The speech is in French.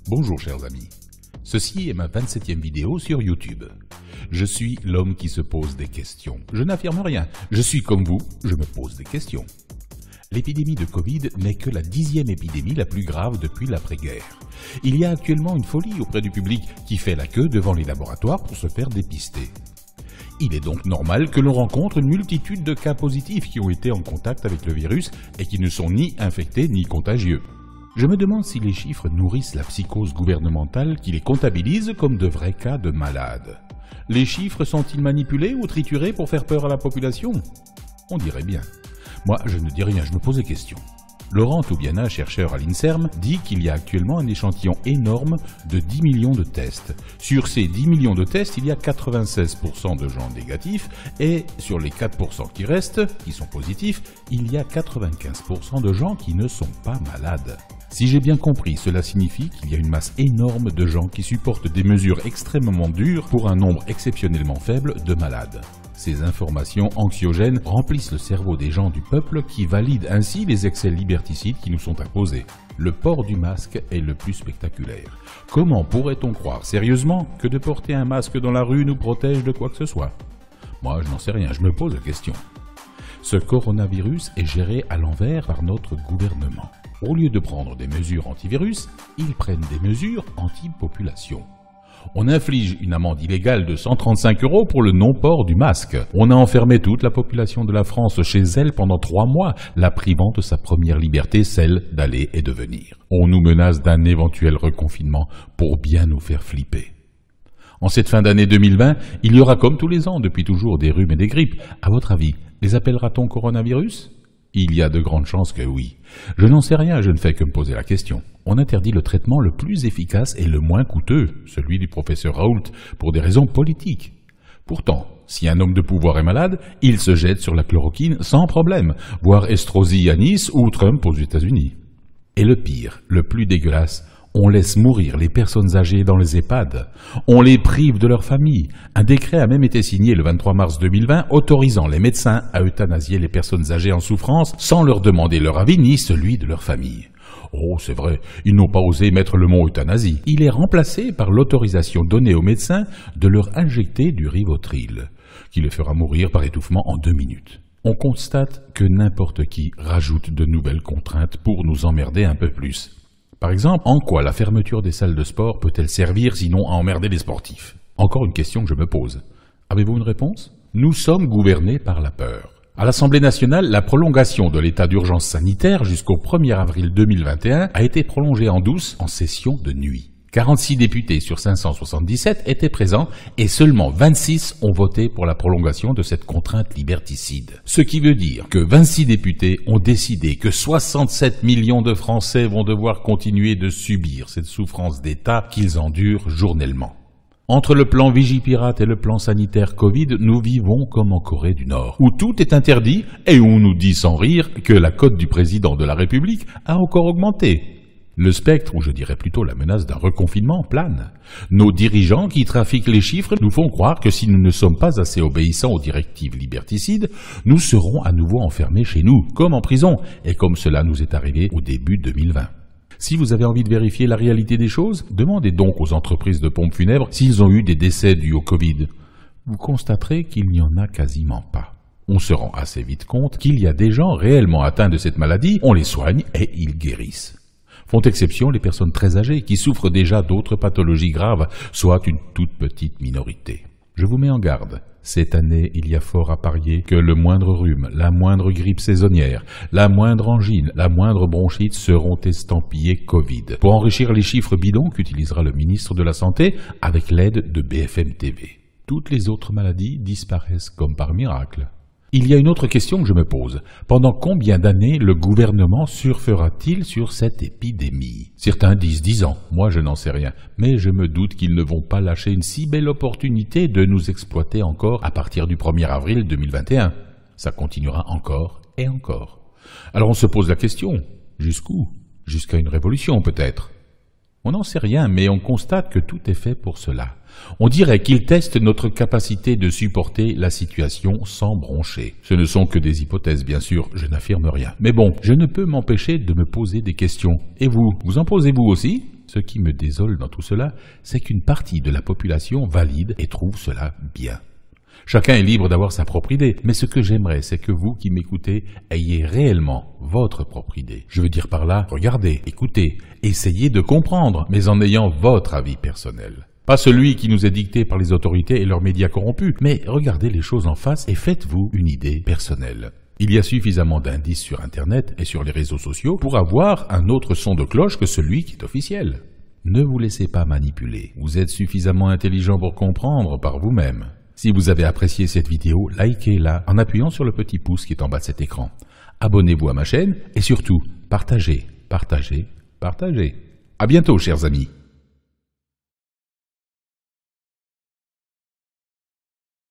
Bonjour chers amis, ceci est ma 27e vidéo sur YouTube. Je suis l'homme qui se pose des questions. Je n'affirme rien, je suis comme vous, je me pose des questions. L'épidémie de Covid n'est que la 10e épidémie la plus grave depuis l'après-guerre. Il y a actuellement une folie auprès du public qui fait la queue devant les laboratoires pour se faire dépister. Il est donc normal que l'on rencontre une multitude de cas positifs qui ont été en contact avec le virus et qui ne sont ni infectés ni contagieux. Je me demande si les chiffres nourrissent la psychose gouvernementale qui les comptabilise comme de vrais cas de malades. Les chiffres sont-ils manipulés ou triturés pour faire peur à la population? On dirait bien. Moi, je ne dis rien, je me pose des questions. Laurent Toubiana, chercheur à l'INSERM, dit qu'il y a actuellement un échantillon énorme de 10 millions de tests. Sur ces 10 millions de tests, il y a 96% de gens négatifs et sur les 4% qui restent, qui sont positifs, il y a 95% de gens qui ne sont pas malades. Si j'ai bien compris, cela signifie qu'il y a une masse énorme de gens qui supportent des mesures extrêmement dures pour un nombre exceptionnellement faible de malades. Ces informations anxiogènes remplissent le cerveau des gens du peuple qui valident ainsi les excès liberticides qui nous sont imposés. Le port du masque est le plus spectaculaire. Comment pourrait-on croire sérieusement que de porter un masque dans la rue nous protège de quoi que ce soit? Moi, je n'en sais rien, je me pose la question. Ce coronavirus est géré à l'envers par notre gouvernement. Au lieu de prendre des mesures antivirus, ils prennent des mesures anti-population. On inflige une amende illégale de 135 € pour le non-port du masque. On a enfermé toute la population de la France chez elle pendant 3 mois, la privant de sa première liberté, celle d'aller et de venir. On nous menace d'un éventuel reconfinement pour bien nous faire flipper. En cette fin d'année 2020, il y aura comme tous les ans depuis toujours des rhumes et des grippes. À votre avis, les appellera-t-on coronavirus ? Il y a de grandes chances que oui. Je n'en sais rien, je ne fais que me poser la question. On interdit le traitement le plus efficace et le moins coûteux, celui du professeur Raoult, pour des raisons politiques. Pourtant, si un homme de pouvoir est malade, il se jette sur la chloroquine sans problème, voire Estrosi à Nice ou Trump aux États-Unis. Et le pire, le plus dégueulasse, on laisse mourir les personnes âgées dans les EHPAD. On les prive de leur famille. Un décret a même été signé le 23 mars 2020 autorisant les médecins à euthanasier les personnes âgées en souffrance sans leur demander leur avis ni celui de leur famille. Oh, c'est vrai, ils n'ont pas osé mettre le mot euthanasie. Il est remplacé par l'autorisation donnée aux médecins de leur injecter du Rivotril, qui les fera mourir par étouffement en 2 minutes. On constate que n'importe qui rajoute de nouvelles contraintes pour nous emmerder un peu plus. Par exemple, en quoi la fermeture des salles de sport peut-elle servir sinon à emmerder les sportifs? Encore une question que je me pose. Avez-vous une réponse? Nous sommes gouvernés par la peur. À l'Assemblée nationale, la prolongation de l'état d'urgence sanitaire jusqu'au 1er avril 2021 a été prolongée en douce en session de nuit. 46 députés sur 577 étaient présents et seulement 26 ont voté pour la prolongation de cette contrainte liberticide. Ce qui veut dire que 26 députés ont décidé que 67 millions de Français vont devoir continuer de subir cette souffrance d'État qu'ils endurent journellement. Entre le plan Vigipirate et le plan sanitaire Covid, nous vivons comme en Corée du Nord, où tout est interdit et où on nous dit sans rire que la cote du président de la République a encore augmenté. Le spectre, ou je dirais plutôt la menace d'un reconfinement, plane. Nos dirigeants qui trafiquent les chiffres nous font croire que si nous ne sommes pas assez obéissants aux directives liberticides, nous serons à nouveau enfermés chez nous, comme en prison, et comme cela nous est arrivé au début 2020. Si vous avez envie de vérifier la réalité des choses, demandez donc aux entreprises de pompes funèbres s'ils ont eu des décès dus au Covid. Vous constaterez qu'il n'y en a quasiment pas. On se rend assez vite compte qu'il y a des gens réellement atteints de cette maladie, on les soigne et ils guérissent. Font exception les personnes très âgées qui souffrent déjà d'autres pathologies graves, soit une toute petite minorité. Je vous mets en garde. Cette année, il y a fort à parier que le moindre rhume, la moindre grippe saisonnière, la moindre angine, la moindre bronchite seront estampillés Covid, pour enrichir les chiffres bidons qu'utilisera le ministre de la Santé avec l'aide de BFM TV. Toutes les autres maladies disparaissent comme par miracle. Il y a une autre question que je me pose. Pendant combien d'années le gouvernement surfera-t-il sur cette épidémie? Certains disent 10 ans, moi je n'en sais rien, mais je me doute qu'ils ne vont pas lâcher une si belle opportunité de nous exploiter encore à partir du 1er avril 2021. Ça continuera encore et encore. Alors on se pose la question, jusqu'où? Jusqu'à une révolution peut-être? On n'en sait rien, mais on constate que tout est fait pour cela. On dirait qu'ils testent notre capacité de supporter la situation sans broncher. Ce ne sont que des hypothèses, bien sûr, je n'affirme rien. Mais bon, je ne peux m'empêcher de me poser des questions. Et vous, vous en posez-vous aussi ? Ce qui me désole dans tout cela, c'est qu'une partie de la population valide et trouve cela bien. Chacun est libre d'avoir sa propre idée, mais ce que j'aimerais, c'est que vous qui m'écoutez ayez réellement votre propre idée. Je veux dire par là, regardez, écoutez, essayez de comprendre, mais en ayant votre avis personnel. Pas celui qui nous est dicté par les autorités et leurs médias corrompus, mais regardez les choses en face et faites-vous une idée personnelle. Il y a suffisamment d'indices sur Internet et sur les réseaux sociaux pour avoir un autre son de cloche que celui qui est officiel. Ne vous laissez pas manipuler, vous êtes suffisamment intelligent pour comprendre par vous-même. Si vous avez apprécié cette vidéo, likez-la en appuyant sur le petit pouce qui est en bas de cet écran. Abonnez-vous à ma chaîne et surtout, partagez, partagez, partagez. À bientôt, chers amis.